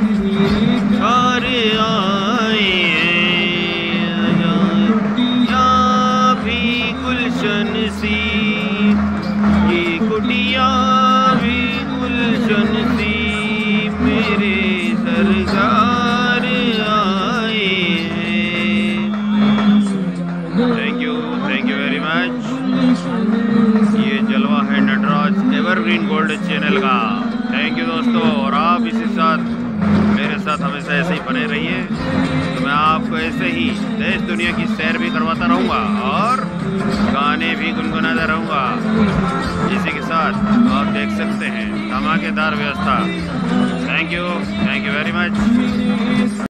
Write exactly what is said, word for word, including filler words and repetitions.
सारे आए यहाँ भी गुलशन सी, ये कुटिया भी गुलशन सी, मेरे सरकार आए। Thank you, thank you very much. ये जलवा है नटराज एवरग्रीन गोल्ड चैनल का। थैंक यू दोस्तों, और आप इसी साथ मेरे साथ हमेशा ऐसे ही बने रहिए, तो मैं आपको ऐसे ही देश दुनिया की सैर भी करवाता रहूँगा और गाने भी गुनगुनाता रहूँगा। इसी के साथ आप देख सकते हैं धमाकेदार व्यवस्था। Thank you, thank you very much.